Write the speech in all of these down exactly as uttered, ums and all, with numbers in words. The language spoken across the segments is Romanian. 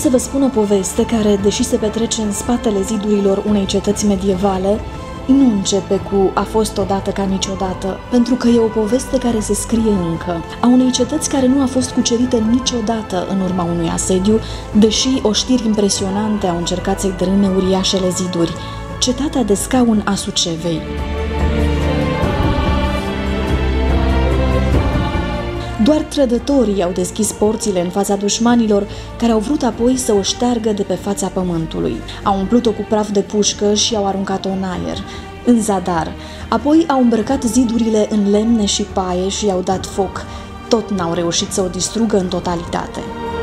să vă spun o poveste care, deși se petrece în spatele zidurilor unei cetăți medievale, nu începe cu "a fost odată ca niciodată", pentru că e o poveste care se scrie încă, a unei cetăți care nu a fost cucerită niciodată în urma unui asediu, deși oștiri impresionante au încercat să-i dărâme uriașele ziduri, cetatea de scaun a Sucevei. Doar trădătorii au deschis porțile în fața dușmanilor, care au vrut apoi să o șteargă de pe fața pământului. Au umplut-o cu praf de pușcă și au aruncat-o în aer, în zadar. Apoi au îmbrăcat zidurile în lemne și paie și i-au dat foc. Tot n-au reușit să o distrugă în totalitate.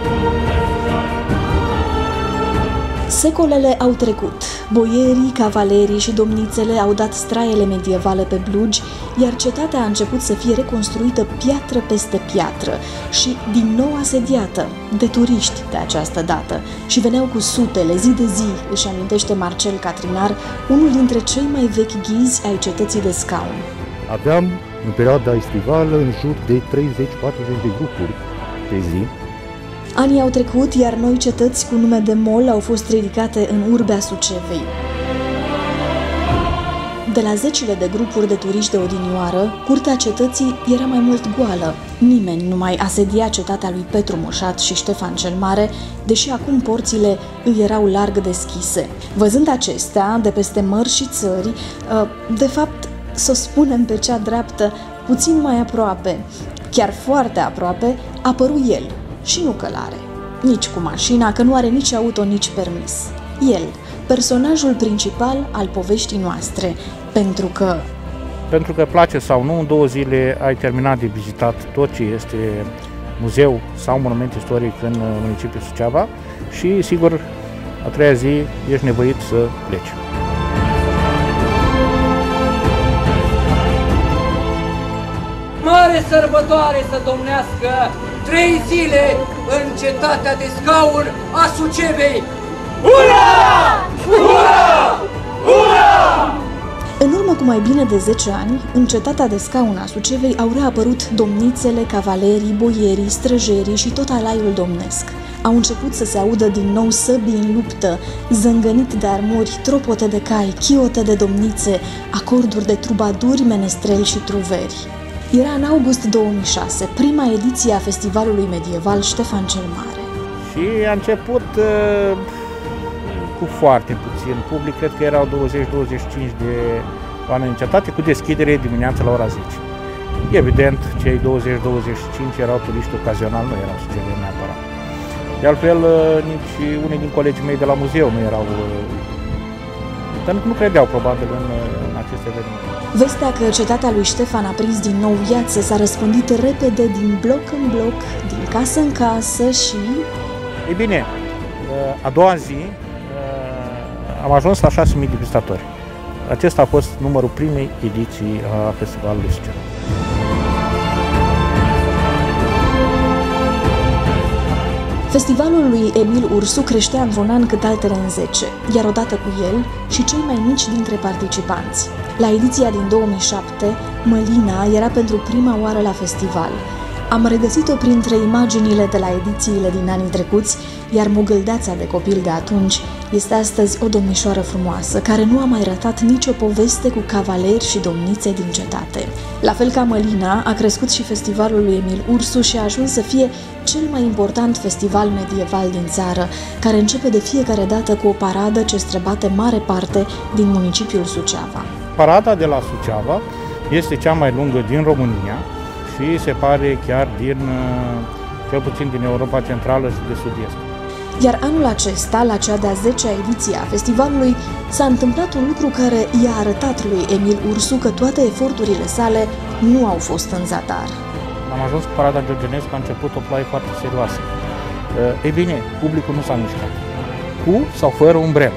Secolele au trecut. Boierii, cavalerii și domnițele au dat straiele medievale pe blugi, iar cetatea a început să fie reconstruită piatră peste piatră și din nou asediată de turiști de această dată. Și veneau cu sutele, zi de zi, își amintește Marcel Catrinar, unul dintre cei mai vechi ghizi ai cetății de scaun. Aveam în perioada estivală în jur de treizeci patruzeci de grupuri pe zi. Anii au trecut, iar noi cetăți cu nume de mol au fost ridicate în urbea Sucevei. De la zecile de grupuri de turiști de odinioară, curtea cetății era mai mult goală. Nimeni nu mai asedia cetatea lui Petru Mușat și Ștefan cel Mare, deși acum porțile îi erau larg deschise. Văzând acestea, de peste mări și țări, de fapt, să o spunem pe cea dreaptă, puțin mai aproape, chiar foarte aproape, apăru el. Și nu călare, nici cu mașina, că nu are nici auto, nici permis. El, personajul principal al poveștii noastre, pentru că... Pentru că place sau nu, în două zile ai terminat de vizitat tot ce este muzeu sau monument istoric în municipiul Suceava și, sigur, a treia zi ești nevoit să pleci. Mare sărbătoare să domnească trei zile în cetatea de scaun a Sucevei! Ura! Ura! Ura! În urmă cu mai bine de zece ani, în cetatea de scaun a Sucevei au reapărut domnițele, cavalerii, boierii, străjerii și tot alaiul domnesc. Au început să se audă din nou săbii în luptă, zângănit de armuri, tropote de cai, chiote de domnițe, acorduri de trubaduri, menestreli și truveri. Era în august două mii șase, prima ediție a festivalului medieval Ștefan cel Mare. Și a început uh, cu foarte puțin public, cred că erau douăzeci douăzeci și cinci de oameni în cetate, cu deschidere dimineața la ora zece. Evident, cei douăzeci douăzeci și cinci erau turiști ocazionali, nu erau suceveni neapărat. De altfel, uh, nici unii din colegii mei de la muzeu nu erau, uh, pentru că nu credeau probabil în, în aceste evenimente. Vestea că cetatea lui Ștefan a prins din nou viață s-a răspândit repede din bloc în bloc, din casă în casă și... Ei bine, a doua zi am ajuns la șase mii de vizitatori. Acesta a fost numărul primei ediții a festivalului Suceva. Festivalul lui Emil Ursu creștea într-un an cât altele în zece, iar odată cu el și cei mai mici dintre participanți. La ediția din două mii șapte, Mălina era pentru prima oară la festival. Am regăsit-o printre imaginile de la edițiile din anii trecuți, iar Mogâldeața de copil de atunci este astăzi o domnișoară frumoasă, care nu a mai ratat nicio poveste cu cavaleri și domnițe din cetate. La fel ca Mălina, a crescut și festivalul lui Emil Ursu și a ajuns să fie cel mai important festival medieval din țară, care începe de fiecare dată cu o paradă ce străbate mare parte din municipiul Suceava. Parada de la Suceava este cea mai lungă din România și se pare chiar din, cel puțin din Europa Centrală și de Sud-Est. Iar anul acesta, la cea de-a zecea ediție a festivalului, s-a întâmplat un lucru care i-a arătat lui Emil Ursu că toate eforturile sale nu au fost în zadar. Am ajuns cu parada Georgenescu, a început o ploaie foarte serioasă. Ei bine, publicul nu s-a mișcat, cu sau fără umbrelă.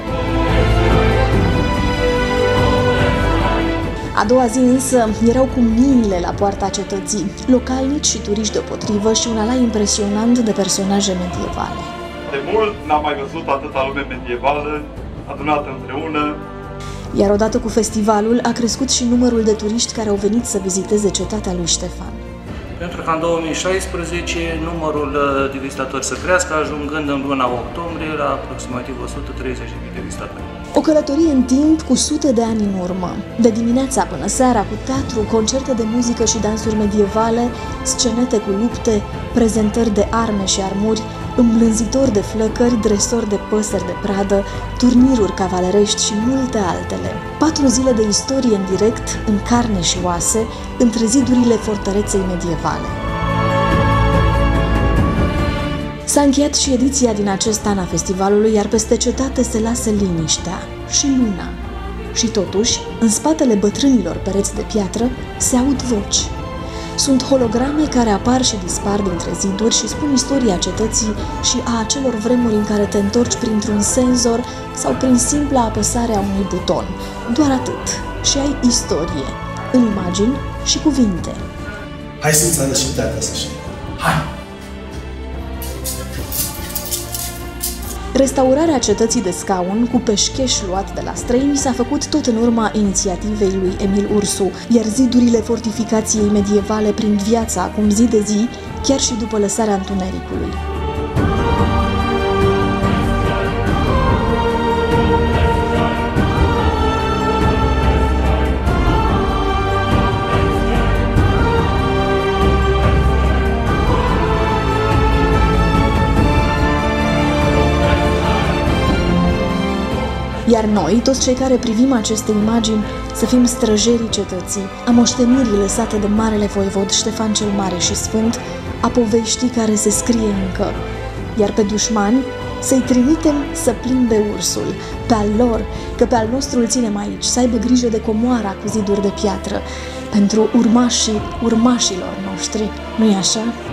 A doua zi însă erau cu miile la poarta cetății, localnici și turiști deopotrivă și un alai impresionant de personaje medievale. De mult n-am mai văzut atâta lume medievală adunată împreună. Iar odată cu festivalul a crescut și numărul de turiști care au venit să viziteze cetatea lui Ștefan. Pentru că în două mii șaisprezece numărul de vizitatori să crească, ajungând în luna octombrie la aproximativ o sută treizeci de mii de vizitatori. O călătorie în timp cu sute de ani în urmă. De dimineața până seara, cu teatru, concerte de muzică și dansuri medievale, scenete cu lupte, prezentări de arme și armuri, îmblânzitori de flăcări, dresori de păsări de pradă, turniruri cavalerești și multe altele. Patru zile de istorie în direct, în carne și oase, între zidurile fortăreței medievale. S-a încheiat și ediția din acest an a festivalului, iar peste cetate se lasă liniștea și luna. Și totuși, în spatele bătrânilor pereți de piatră, se aud voci. Sunt holograme care apar și dispar dintre ziduri și spun istoria cetății și a acelor vremuri în care te întorci printr-un senzor sau prin simpla apăsare a unui buton. Doar atât. Și ai istorie, în imagini și cuvinte. Hai să-ți arăt și tata să știi. Hai! Restaurarea cetății de Scaun, cu peșcheș luat de la străini, s-a făcut tot în urma inițiativei lui Emil Ursu, iar zidurile fortificației medievale prind viața acum zi de zi, chiar și după lăsarea întunericului. Iar noi, toți cei care privim aceste imagini, să fim străjerii cetății, a moștenirii lăsate de marele voievod Ștefan cel Mare și Sfânt, a poveștii care se scrie încă. Iar pe dușmani să-i trimitem să plimbe ursul, pe al lor, că pe al nostru îl ținem aici, să aibă grijă de comoara cu ziduri de piatră, pentru urmașii urmașilor noștri, nu-i așa?